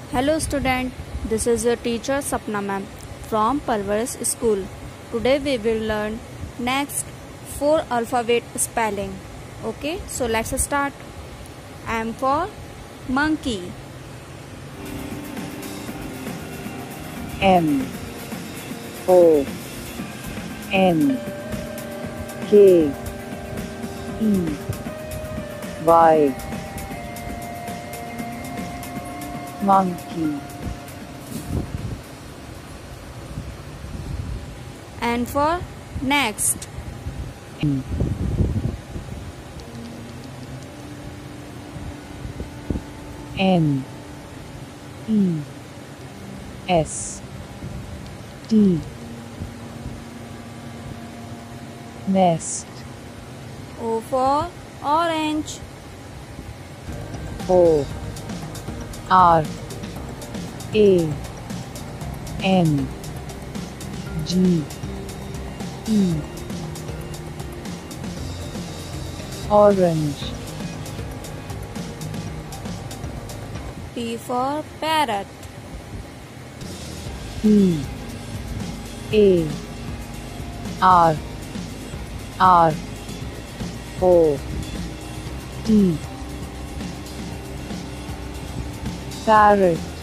Hello student, this is your teacher Sapna ma'am from Parvarish school. Today we will learn next 4 alphabet spelling. Okay, so let's start. M for monkey. MONKEY, monkey. N for next. NEST, nest. O for orange. ORANGE, orange. P for parrot. PARROT, parrot.